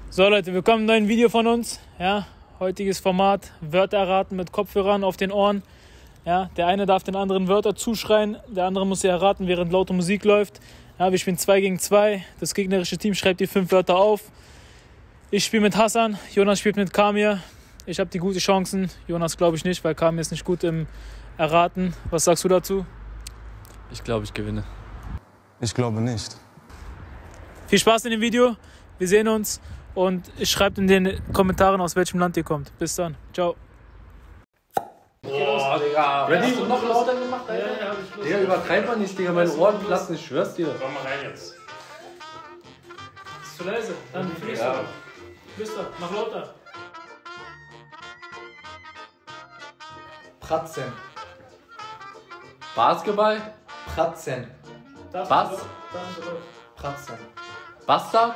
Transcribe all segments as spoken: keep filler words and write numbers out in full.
So Leute, willkommen im neuen Video von uns. Ja, heutiges Format, Wörter erraten mit Kopfhörern auf den Ohren. Ja, der eine darf den anderen Wörter zuschreien, der andere muss sie erraten, während laute Musik läuft. Ja, wir spielen zwei gegen zwei. Das gegnerische Team schreibt die fünf Wörter auf. Ich spiele mit Hassan, Jonas spielt mit Kamir. Ich habe die guten Chancen, Jonas glaube ich nicht, weil Kamir ist nicht gut im Erraten. Was sagst du dazu? Ich glaube, ich gewinne. Ich glaube nicht. Viel Spaß in dem Video, wir sehen uns. Und schreibt in den Kommentaren, aus welchem Land ihr kommt. Bis dann. Ciao. Boah, Digga. Ready? Hast du noch lauter gemacht, Alter? Ja, ja, hab ich Lust. Digga, übertreib mal nicht, Digga. Meine Ohren platzen, ich schwör's dir. Komm mal rein jetzt. Ist zu leise. Dann flüster. Ja. Flüster. Mach lauter. Pratzen. Basketball? Pratzen. Das Was? Pratzen. Bastard?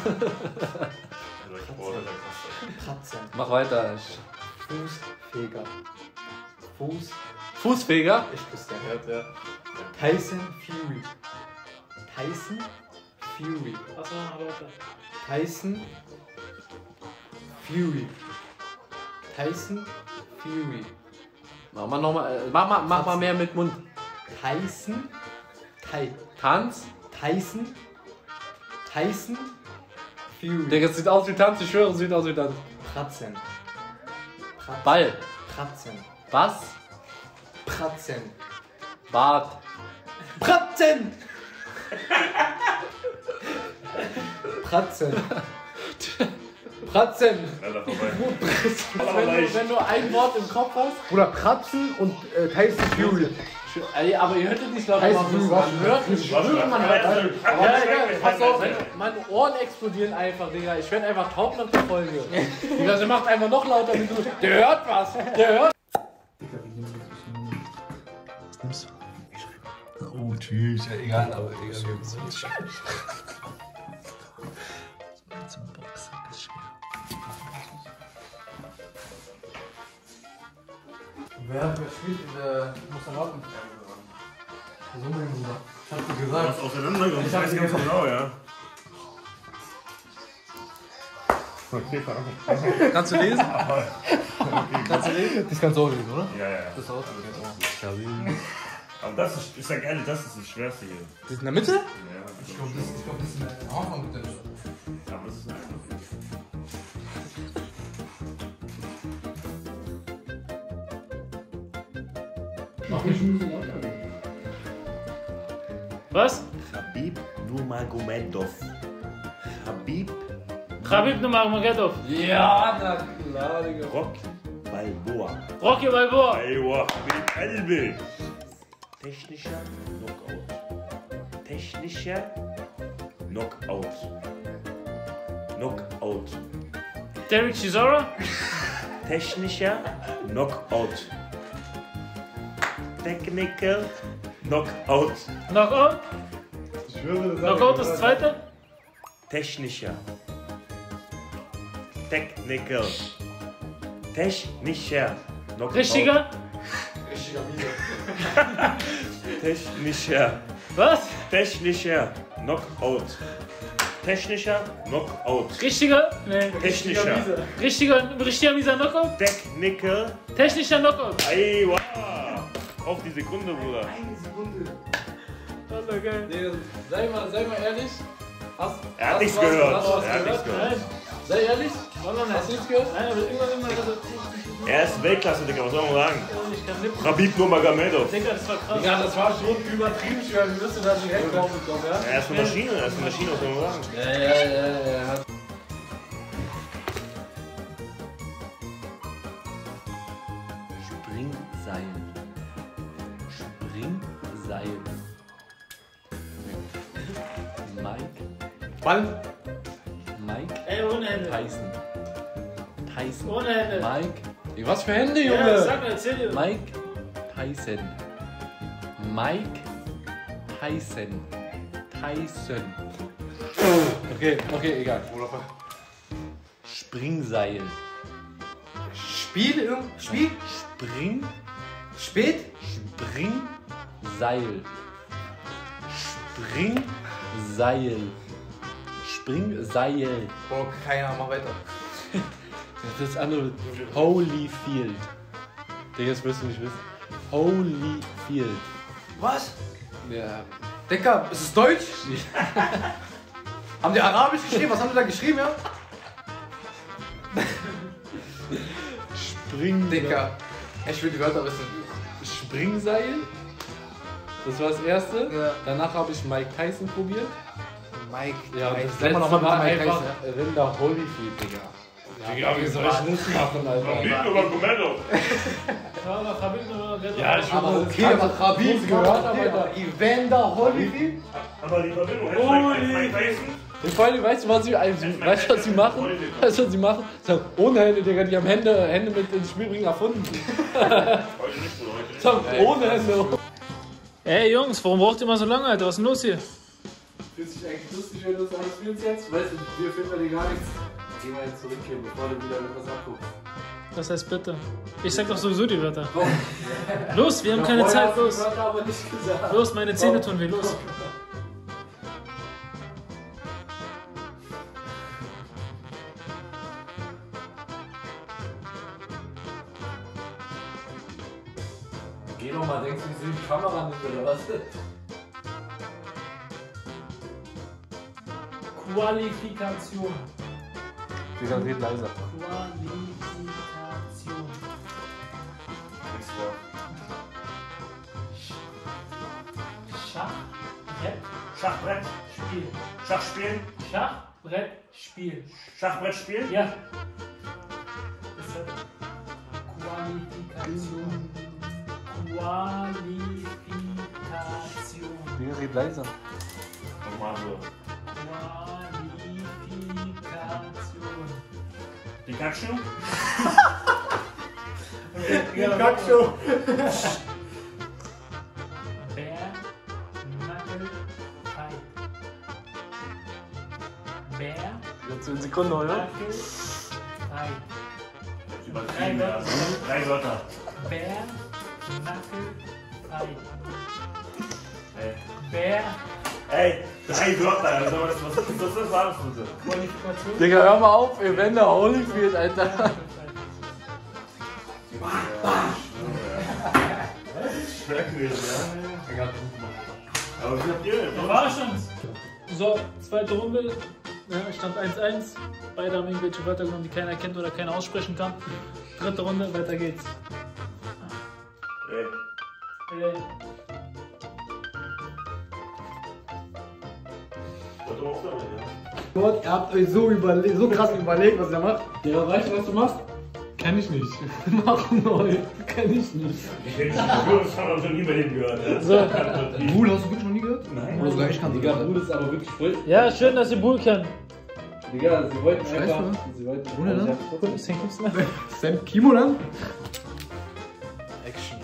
Pratzen. Mach weiter. Fußfeger. Fuß. Fußfeger? Ich küsse der. Ja, ja. Tyson Fury. Tyson Fury. Was noch lauter? Tyson Fury. Tyson Fury. Mach mal nochmal. Äh, mach mal, mach mal mehr mit Mund. Tyson. Ty. Tanz? Tyson. Tyson Fury. Digga, es sieht aus wie Tanz, ich schwöre, es sieht aus wie Tanz. Pratzen. Pratzen. Ball. Pratzen. Was? Pratzen. Bart. Pratzen! Pratzen. Pratzen. Alter, vorbei. Wenn du, wenn du ein Wort im Kopf hast. Bruder, Pratzen und äh, Tyson Fury. Ey, aber ihr hörtet nicht laut Tyson machen. Fury. Man hört nicht. Ich schwöre, man hört nicht. Aber Ja, ja, Digga, pass auf, meine Ohren explodieren einfach, Digga. Ich werde einfach taub nach der Folge. Digga, der macht einfach noch lauter mit du. Der hört was. Der hört. Was nimmst du? Oh, tschüss. Ja, egal, aber egal. Zum Boxen ist schwer. Wer, wer spielt in der Musterlauten? So, mein Bruder. Ich hab dir gesagt. Was auseinandergegangen? Ich hab weiß dir ganz gesagt. genau, ja. Okay, Kannst du lesen? Kannst du lesen? Das kannst du auch lesen, oder? ja, ja. Das ist auch so. Aber das ist, ist ja geil, das ist das Schwerste hier. Das ist in der Mitte? Ja, Ich glaube, das, ich glaub, das ist in der Anfang mit der aber das ist einfach. Mach mich ein bisschen lauter. Was? Khabib Nurmagomedov. Khabib Khabib Nurmagomedov. Ja, na klar, Digga. Rocky Balboa. Rocky Balboa. Aywa, Habib Elbe. Technischer Knockout. Technischer Knockout. Knockout. Derek Chisora. Technischer Knockout. Technical Knockout. Knockout. Ich schwöre, das Knockout das zweite. Technischer. Technical. Technischer Knockout. Richtiger. Richtiger Video. Technischer. Was? Technischer Knockout. Technischer Knockout. Richtiger. Nee. Technischer. Richtiger, richtiger mieser Knockout. Technical. Technischer Knockout. Aywa. Auf die Sekunde, Bruder. Eine Sekunde. Das ist ja geil. Nee, sei mal, sei mal ehrlich. Hast, Er hat hast nichts du was- gehört. Hast du was Er hat nichts gehört? gehört. Nein, Sei ehrlich. war noch nicht. Hast du nichts gehört? Nein, aber irgendwann immer so. Er ist Weltklasse, Digga, was soll man sagen? Ich kann nippen. Khabib Nurmagomedov. Digga, das war krass. Ja, das war schon übertrieben schwer. Wir müssen da direkt drauf bekommen, ja? Er ist eine Maschine, er ist eine Maschine, was soll man sagen? Ja, ja, ja, ja. Hat Springseil. Springseil. Mike. Ball. Mike Ey, ohne Hände. Tyson. Tyson. Ohne Hände. Mike. Ey, was für Hände, Ja, Junge? sag mal, erzähl dir. Mike Tyson. Mike Tyson. Tyson. Okay, okay, egal. Springseil. Spiel, irgend- Spiel? Spring. Spät? Springseil. Springseil. Springseil. Boah, keine Ahnung, mach weiter. Das andere. Holyfield. Digga, das wirst du nicht wissen. Holyfield. Was? Ja. Digga, ist es Deutsch? Haben die Arabisch geschrieben? Was haben die da geschrieben, ja? Spring. Digga. Ich will die Wörter wissen. Springseil. Das war das erste. Ja. Danach habe ich Mike Tyson probiert. Mike. Ja, Mike. das Sag mal letzte nochmal war mit Mike einfach Tyson. Rinder Holyfield, Digga. Ja, wie soll ich das machen, Alter? Big über Kommando. Ja, ich Aber okay, aber Khabib gehört, gehört, aber aber Evander Holyfield? Aber die Verbindung. Mike Tyson. Vor allem, weißt du, was sie, also, weißt, du, was sie machen? Weißt du, was sie machen? Sagen, ohne Hände, Digga, die haben Hände, Hände mit ins Spiel bringen erfunden. Heute nicht, Bruder, heute nicht. Sagen, ohne Hände. Ey Jungs, warum braucht ihr immer so lange, Alter? Was ist denn los hier? Fühlt sich eigentlich lustig, wenn du das alles spielst jetzt? Weißt du, wir finden dir gar nichts. Geh mal jetzt zurück hier, bevor du wieder etwas abguckst. Das heißt bitte. Ich sag doch sowieso die Wörter. Los, wir haben keine Zeit, los. Aber nicht gesagt. Los, meine Zähne tun weh, los. Geh doch mal, denkst du, ich sehe die Kamera nicht oder was? Qualifikation. Digga, red leiser. Qualifikation. Schach, Brett, Schachbrett. Spiel. Schach spielen. Schach, Brett, Spiel. Schachbrett spielen. Ja. Das ist Qualifikation. Qualifikation. Digga, red leiser. Nochmal so. Qualifikation. Pikachu. Pikachu. Bär, Nackel, Fight. Bär, Jetzt in Sekunden, oder? Nackel, Fight. Übertrieben, ja. Drei Wörter. Bär, Nackel, Fight. Ey. Bär, Ey, drei Wörter. Also, was, was, was, was war das bitte? Qualifikation. Digga, hör mal auf, Evander Holyfield, Alter. Schrecklich, ja. Aber wie habt ihr denn? War schon. So, zweite Runde. Ja, stand eins eins. Beide haben irgendwelche Wörter genommen, die keiner kennt oder keiner aussprechen kann. Dritte Runde, weiter geht's. Ey. Äh, Warte mal auf damit, ja. Gott, ihr habt euch so, überle so krass überlegt, was ihr macht. Digga, weißt du, was du machst? Kenn ich nicht. Mach neu. Kenn ich nicht. Ich hätte nicht gehört, das haben wir schon nie bei dem gehört. Ja. So. Buhl, hast du wirklich noch nie gehört? Nein. Oder sogar ich kann Digga, Bruder ist aber wirklich voll. Ja, schön, dass ihr Bull kennt. Digga, sie wollten Scheiße, einfach. ne? Sie wollten. Bruder, ne? Ich Sam Kimo dann? Action.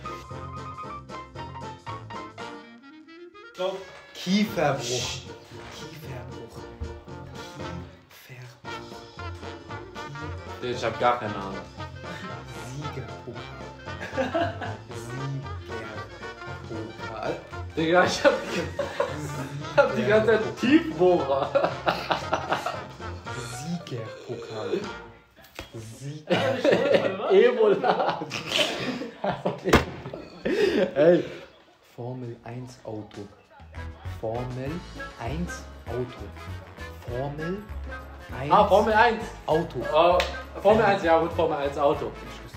Stopp. Kieferbruch. Kieferbruch. Kiefer. Ich hab gar keine Ahnung. Siegerpokal. Siegerpokal. Digga, ich hab, ich hab die ganze Zeit Tiefbohrer. Siegerpokal. Ebola. Ey. Formel eins Auto. Formel eins Auto. Formel eins Ah, Formel eins. Auto. Oh, Formel eins, ja gut, Formel eins Auto.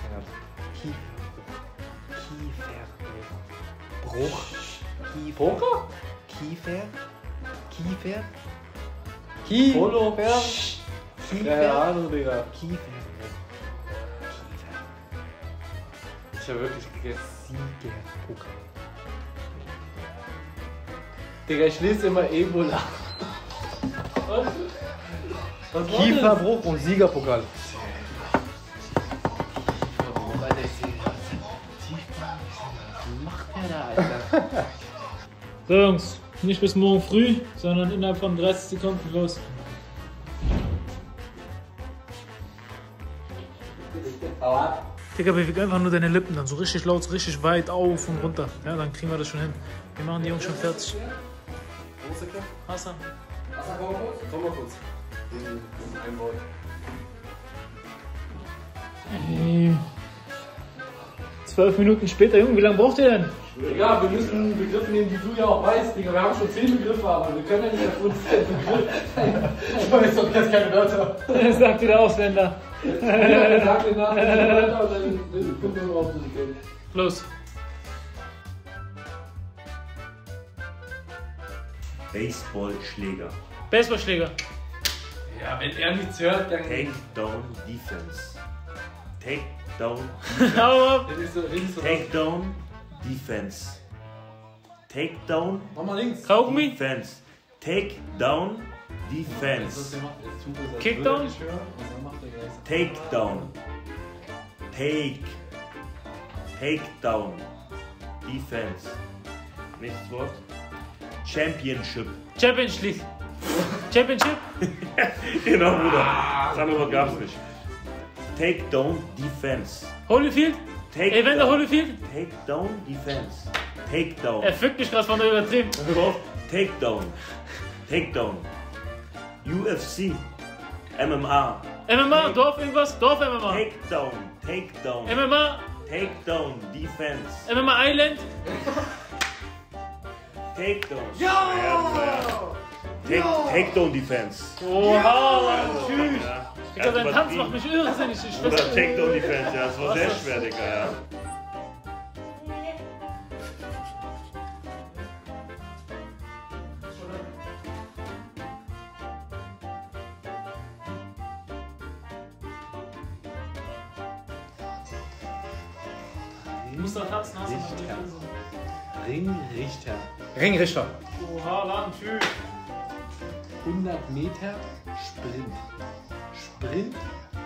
Kieferbruch. Kiefer. Poker? Kiefer. Kiefer. Polo? Kiefer. Keine Kiefer. Ahnung, Digga. Kieferbruch. Kiefer. Ich hab wirklich gegessen. Siegerpokal. Digga, ich lese immer Ebola. Was? Was war Kieferbruch und Siegerpokal. Was macht der da, Alter? So, Jungs, nicht bis morgen früh, sondern innerhalb von dreißig Sekunden los. Digga, beweg einfach nur deine Lippen dann so richtig laut, so richtig weit auf und runter. Ja, dann kriegen wir das schon hin. Wir machen die Jungs schon fertig. Hassan, Wasser, komm mal kurz. Komm mal kurz. In, in einem Wort. Ey. Zwölf Minuten später, Junge, wie lange braucht ihr denn? Digga, wir müssen Begriffe nehmen, die du ja auch weißt, Digga. Wir haben schon zehn Begriffe, aber wir können ja nicht auf uns Begriff. Ich weiß doch jetzt keine Wörter. Sagt wieder Ausländer. Ja, sag den Namen weiter und dann gucken wir mal, ob du sie kennst. Los. Baseballschläger. Baseballschläger. Ja, wenn er nichts hört, dann. Takedown Defense. Takedown. Aber Dann ist so, redest du raus. Takedown Defense. Takedown Nochmal links. Kaugummi. Defense. Takedown Das, was Defense. der macht, er tut es, als Kickdown? würde er nicht hören, und dann macht er gleich. Takedown. Take. Takedown. Defense. Nächstes Wort. Championship. Champions League. Championship. Genau, Bruder. Das andere Wort gab's nicht. Takedown Defense. Holyfield. Evander Holyfield. Takedown Defense. Takedown. Er fickt mich gerade von der übertrieben. Takedown. Takedown. U F C. M M A. M M A, Dorf irgendwas? Dorf M M A. Takedown. Takedown. M M A, Takedown Defense. M M A Island. Takedown. Ja! Take, Takedown Defense. Oha, tschüss. Ja. Digga, dein Tanz macht mich irrsinnig. Ich Oder weiß Takedown Defense, ja, das war sehr schwer, Digga, ja. Du musst da tanzen, hast du mal Ringrichter. Ringrichter. Oha, Laden, tschüss. hundert Meter Sprint. Sprint?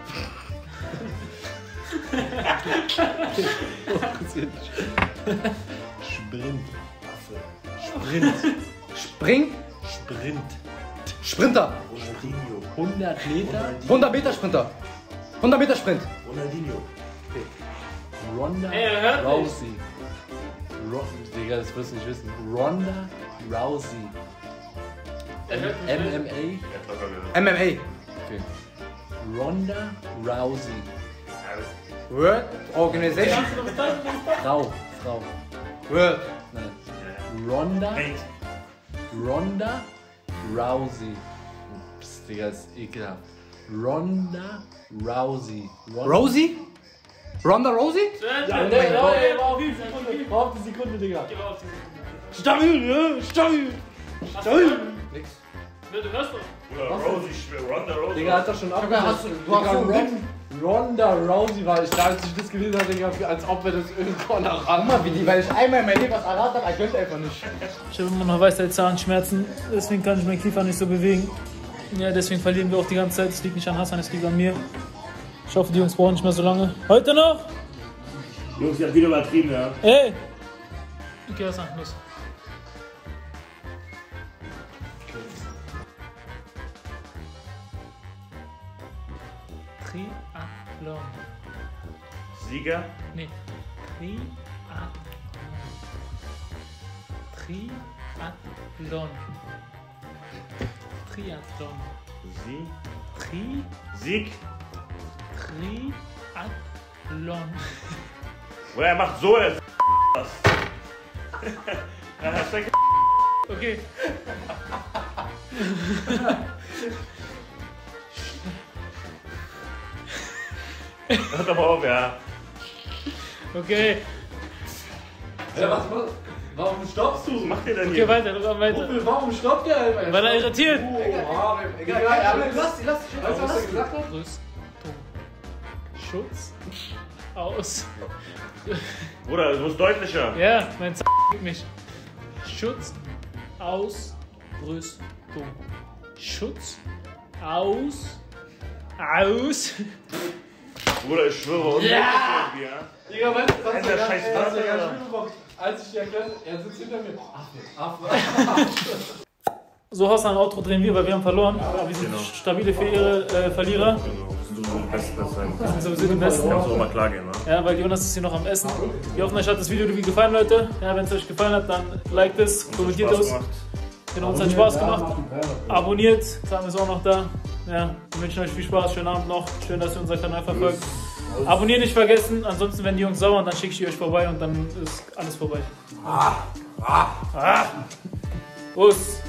Sprint. Sprint. Spring. Sprint. Sprinter. Ronaldinho. hundert Meter. hundert Meter Sprinter. hundert Meter Sprint. Ronaldinho. Ronda Ey, er hört Rousey. Ro Digga, das wirst du nicht wissen. Ronda Rousey. Er hört mich M nicht. M A. M M A. Okay. Ronda Rousey. World Organization. Kannst du das tanzen? Frau. Frau. World. Nein. Ronda. Paint. Ronda Rousey. Psst, Digga, ist ekelhaft. Ronda Rousey. Ronda Rosie? Ronda Rosie? Zu Ende. Ja, Nee, nee, ja, nee, ja, auf die Sekunde. War auf die Sekunde, Digga. Gib auf die Sekunde. Stabil, ja, stabil. Hast du gehört? Nix. Ne, du hörst doch. Oder Rosie, Ronda Rousey. Digga, hat doch schon Digga, hast du- du hast so einen Ron, Ronda Rousey war ich da, als ich das gelesen habe, Digga, als ob wir das irgendwo nach Guck mal, wie die, weil ich einmal in meinem Leben was erraten habe, ich könnte einfach nicht. Ich habe immer noch weiße Zahnschmerzen, deswegen kann ich meinen Kiefer nicht so bewegen. Ja, deswegen verlieren wir auch die ganze Zeit. Es liegt nicht an Hassan, es liegt an mir. Ich hoffe, die Jungs brauchen nicht mehr so lange. Heute noch? Jungs, ihr habt wieder übertrieben, ja. Ey! Okay, Hassan, los. Triathlon. Sieger. Nee. Triathlon. Triathlon. Triathlon. Sie. Tri. Sieg. Triathlon. Oder er macht so, er was. Ja, Hashtag. Okay. Hört aber auf, ja. Okay. Ja, was, was, warum stoppst Was du? macht ihr denn Okay, hier? weiter, komm weiter. Warum stoppt der einfach? Weil er irritiert. Oha, Egal, egal, aber lass die, lass die. Weißt du, was er gesagt hat? Rüstung. Schutz. Aus. Bruder, du musst deutlicher. Ja, mein Z gibt mich. Schutz. Aus. Rüstung. Schutz. Aus. Aus. Bruder, ich schwöre, unmöglich irgendwie, ja. Digga, weißt du, was Alter, er scheiß er hat Wörter, ja Alter. Schule gemacht. Als ich dir erklärt, er sitzt hinter mir. Affe, Affe. So hast du ein Outro drehen wir, weil wir haben verloren. Aber wir sind Genau. stabile Verlierer. Äh, Verlierer. Genau, wir sind so die Besten, das sein. Wir sind sowieso die Besten. Kann so mal klar gehen, ne? Ja, weil Jonas ist hier noch am Essen. Wir hoffen, euch hat das Video gefallen, Leute. Ja, wenn es euch gefallen hat, dann liked es, kommentiert Spaß es. gemacht. Genau, uns hat Spaß gemacht. Abonniert, Sam ist auch noch da. Ja, wir wünschen euch viel Spaß, schönen Abend noch. Schön, dass ihr unseren Kanal verfolgt. Abonnieren nicht vergessen, ansonsten werden die Jungs sauer und dann schicke ich die euch vorbei und dann ist alles vorbei. Ah, ah, ah. Us.